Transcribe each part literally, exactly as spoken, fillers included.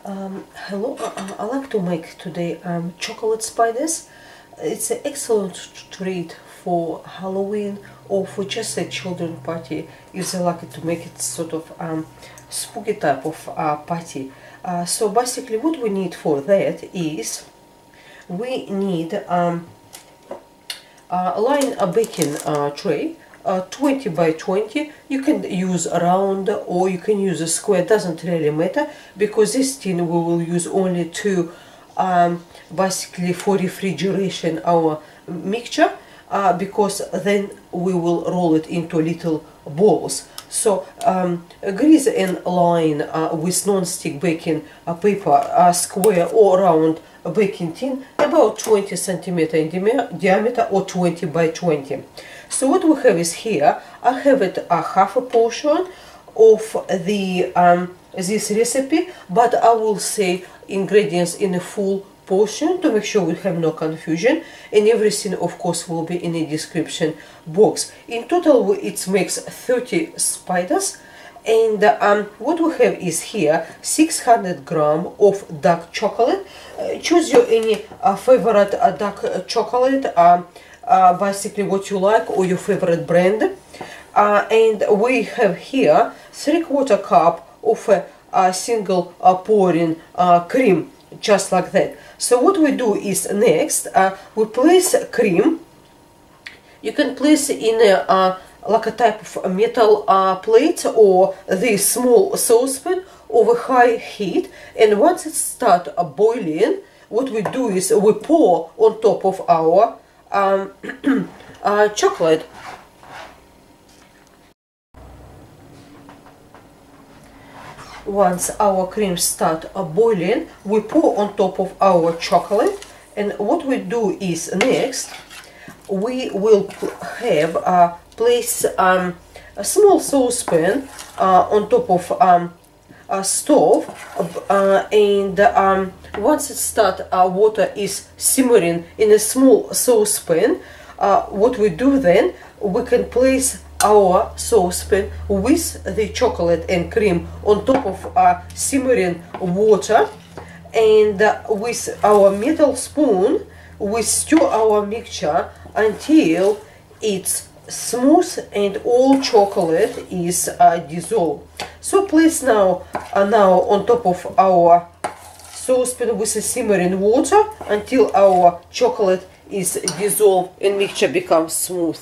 Um, hello, uh, I like to make today um, chocolate spiders. It's an excellent treat for Halloween or for just a children party if they like to make it sort of um, spooky type of uh, party. Uh, so basically what we need for that is we need um, a line a baking uh, tray. Uh, twenty by twenty. You can use a round or you can use a square, doesn't really matter, because this tin we will use only to um, basically for refrigeration our mixture, uh, because then we will roll it into little balls. So um, grease and line uh, with non-stick baking uh, paper, uh, square or round baking tin, about twenty centimeter in diameter or twenty by twenty. So what we have is here, I have it a half a portion of the um, this recipe, but I will say ingredients in a full portion to make sure we have no confusion, and everything of course will be in the description box. In total it makes thirty spiders, and um, what we have is here six hundred grams of dark chocolate. Uh, choose your any uh, favorite uh, dark chocolate, uh, uh, basically what you like or your favorite brand. Uh, and we have here three quarter cup of a, a single uh, pouring uh, cream, just like that. So what we do is next uh, we place cream. You can place in a uh, like a type of metal uh, plate or the small saucepan over high heat, and once it starts uh, boiling, what we do is we pour on top of our um, uh, chocolate. Once our cream start uh, boiling, we pour on top of our chocolate, and what we do is next we will have uh, place um, a small saucepan uh, on top of um, a stove, uh, and um, once it start uh, water is simmering in a small saucepan, uh, what we do then, we can place our saucepan with the chocolate and cream on top of uh, simmering water, and uh, with our metal spoon we stir our mixture until it's smooth and all chocolate is uh, dissolved. So place now uh, now on top of our saucepan with a simmering water until our chocolate is dissolved and mixture becomes smooth.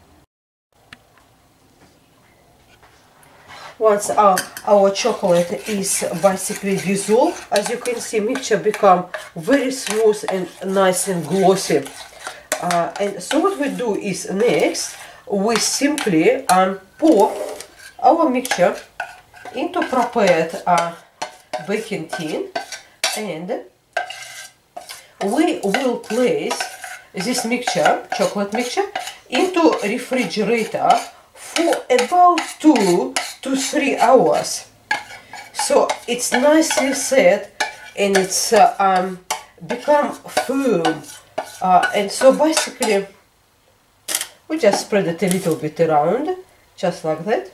Once our, our chocolate is basically dissolved, as you can see, mixture become very smooth and nice and glossy. Uh, and so what we do is next we simply um, pour our mixture into prepared uh, baking tin, and we will place this mixture, chocolate mixture, into refrigerator for about two to three hours. So it's nicely set and it's uh, um, become firm. Uh, and so basically we just spread it a little bit around, just like that.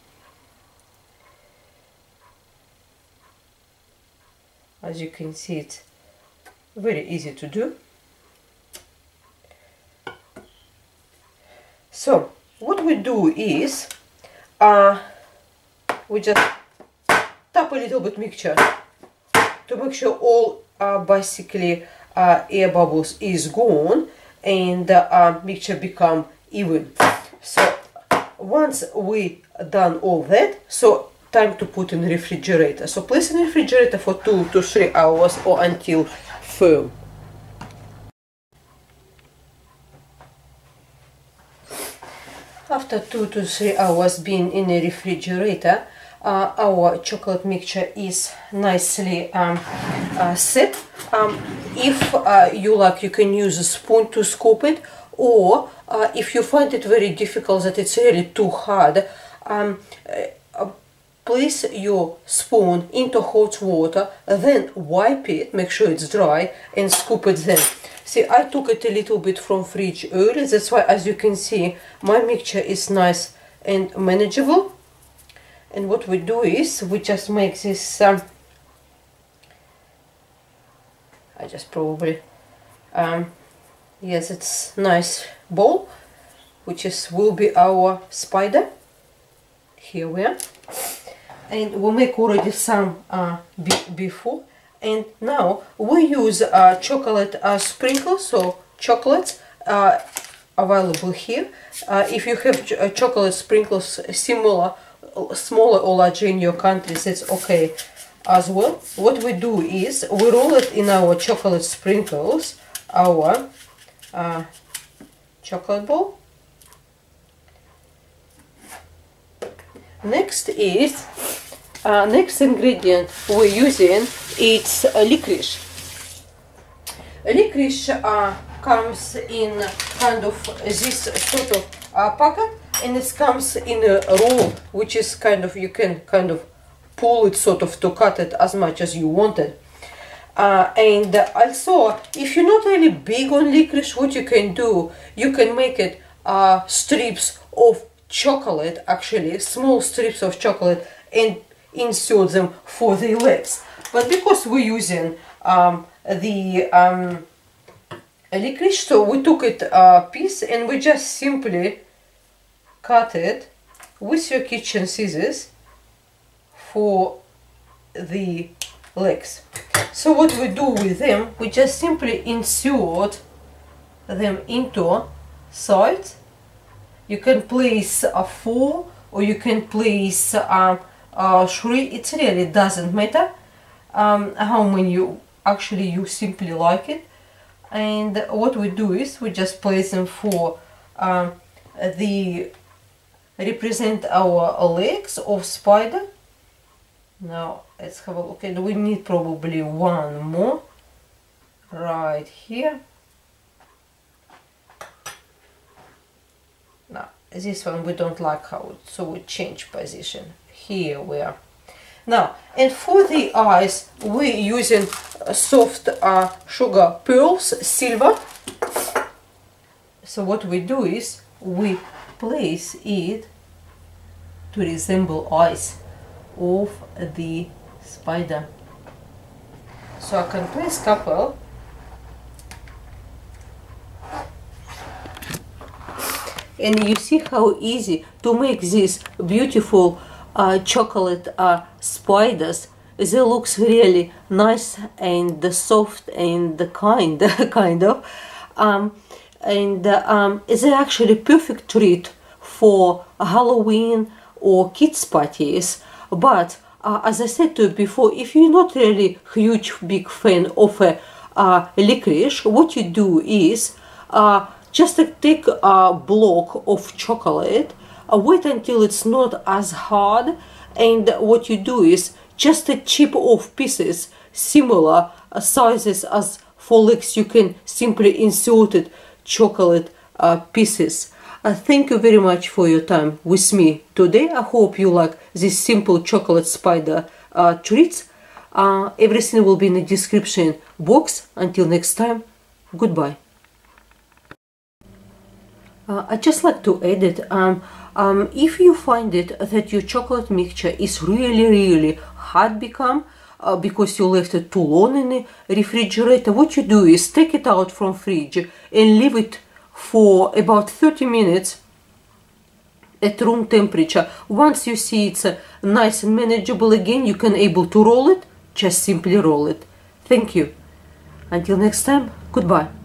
As you can see, it's very easy to do. So what we do is uh, we just tap a little bit mixture to make sure all uh, basically uh, air bubbles is gone and the uh, mixture become even. So once we done all that, so time to put in refrigerator. So place in refrigerator for two to three hours or until firm. After two to three hours being in the refrigerator, uh, our chocolate mixture is nicely um, uh, set. Um, if uh, you like, you can use a spoon to scoop it, or uh, if you find it very difficult, that it's really too hard, um, uh, place your spoon into hot water, then wipe it, make sure it's dry, and scoop it then. See, I took it a little bit from fridge early, that's why, as you can see, my mixture is nice and manageable. And what we do is we just make this um, I just probably um, yes, it's nice ball, which is will be our spider. Here we are, and we make already some uh, be before, and now we use uh, chocolate uh, sprinkles, so chocolates uh, available here. Uh, if you have ch uh, chocolate sprinkles similar, smaller or larger in your countries, it's okay as well. What we do is we roll it in our chocolate sprinkles, our uh, chocolate ball. Next is uh, next ingredient we're using, it's uh, licorice. Licorice uh, comes in kind of this sort of uh, packet, and it comes in a roll, which is kind of, you can kind of pull it sort of to cut it as much as you wanted. Uh, and also, if you're not really big on licorice, what you can do, you can make it uh, strips of chocolate, actually small strips of chocolate, and insert them for the legs. But because we're using um, the um, licorice, so we took it a uh, piece and we just simply cut it with your kitchen scissors for the legs. So what we do with them, we just simply insert them into sides. You can place a four or you can place uh, uh, three. It really doesn't matter um, how many you actually you simply like it. And what we do is we just place them for um, the represent our legs of spider. Now let's have a look. Okay, we need probably one more right here. Now this one we don't like how it, so we change position. Here we are. Now, and for the eyes we're using soft uh, sugar pearls, silver. So what we do is we place it to resemble eyes of the spider. So I can place couple. And you see how easy to make these beautiful uh, chocolate uh, spiders. They looks really nice and soft and kind, kind of. Um, and uh, um, it's actually perfect treat for Halloween or kids parties. But uh, as I said to you before, if you're not really huge big fan of a uh, licorice, what you do is uh, just take a block of chocolate, uh, wait until it's not as hard, and what you do is just a chip off pieces similar uh, sizes as for legs. You can simply insert it chocolate uh, pieces. Uh, thank you very much for your time with me today. I hope you like these simple chocolate spider uh, treats. Uh, everything will be in the description box. Until next time, goodbye. Uh, I'd just like to add it, um, um, if you find it that your chocolate mixture is really really hard become uh, because you left it too long in the refrigerator, what you do is take it out from fridge and leave it for about thirty minutes at room temperature. Once you see it's uh, nice and manageable again, you can able to roll it, just simply roll it. Thank you. Until next time, goodbye.